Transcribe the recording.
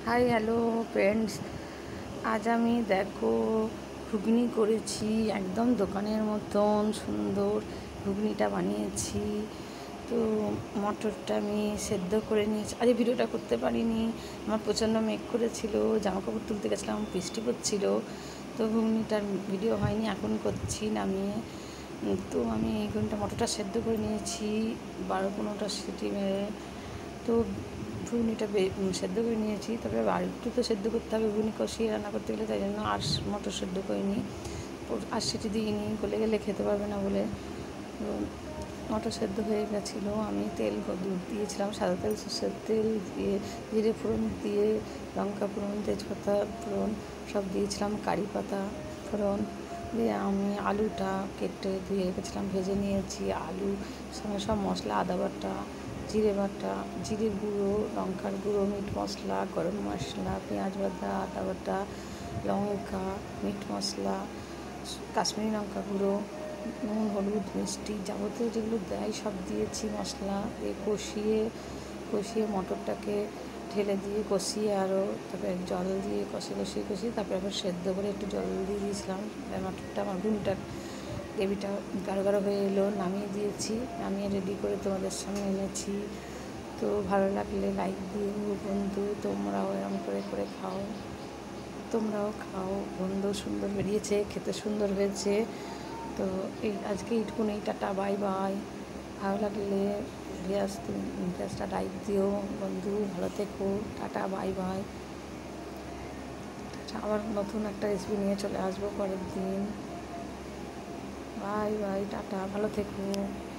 Hi hello friends, আজ আমি দেখো ঘুগনি করেছি। একদম দোকানের মতন সুন্দর ঘুগনিটা বানিয়েছি। তো মটরটা আমি সেদ্ধ করে নিয়েছি। আজ ভিডিওটা করতে পারিনি, আমার প্রচণ্ড মেঘ করেছিল, জামাকাপড় তুলতে গেছিলাম, বৃষ্টি পড়ছিল, তো ঘুগনিটার ভিডিও হয়নি। এখন করছি নামিয়ে। তো আমি এই ঘুগনিটা মটরটা সেদ্ধ করে নিয়েছি 12-15টা সিটি মেরে। তো ঘুগনিটা সেদ্ধ করে নিয়েছি, তবে আর একটু তো সেদ্ধ করতে হবে ঘুগনি কষিয়ে রান্না করতে গেলে, তাই জন্য আর মটর সেদ্ধ করিনি, আর সিটি দিইনি, গলে গেলে খেতে পারবে না বলে। তো মটর সেদ্ধ হয়ে গেছিলো। আমি তেল দিয়েছিলাম, সাদা তেল, সর্ষের তেল দিয়ে জিরে ফোড়ন দিয়ে, লঙ্কা ফোড়ন, তেজপাতা ফোড়ন সব দিয়েছিলাম, কারি পাতা ফোড়ন দিয়ে আমি আলুটা কেটে ধুয়ে রেখেছিলাম, ভেজে নিয়েছি। আলু সঙ্গে সব মশলা, আদা বাটা, জিরে বাটা, জিরে গুঁড়ো, লঙ্কার গুঁড়ো, মিট মশলা, গরম মশলা, পেঁয়াজ বাটা, আদা বাটা, লঙ্কা, মিট মশলা, কাশ্মীরি লঙ্কা গুঁড়ো, নুন, হলুদ, মিষ্টি, যাবতীয় যেগুলো দেয় সব দিয়েছি মশলা দিয়ে কষিয়ে মটরটাকে ঢেলে দিয়ে কষিয়ে, আরও তারপরে জল দিয়ে কষিয়ে তারপরে আবার সেদ্ধ করে একটু জল দিয়ে দিয়েছিলাম। মটরটা আমার ঘুগনিটার গ্রেভিটা গাঢ় গাঢ় হয়ে এলো, নামিয়ে দিয়েছি। নামিয়ে রেডি করে তোমাদের সামনে এনেছি। তো ভালো লাগলে লাইক দিও বন্ধু, তোমরাও এরম করে খাও, তোমরাও খাও। বন্ধু সুন্দর বেরিয়েছে, খেতে সুন্দর হয়েছে। তো আজকে এইটুকুনি, টাটা, বাই বাই। ভালো লাগলে গ্যাসটা লাইক দিও বন্ধু, ভালো থেকো, টাটা, বাই বাই। আবার নতুন একটা রেসিপি নিয়ে চলে আসবো পরের দিন। বাই বাই, টাটা, ভালো থেকো।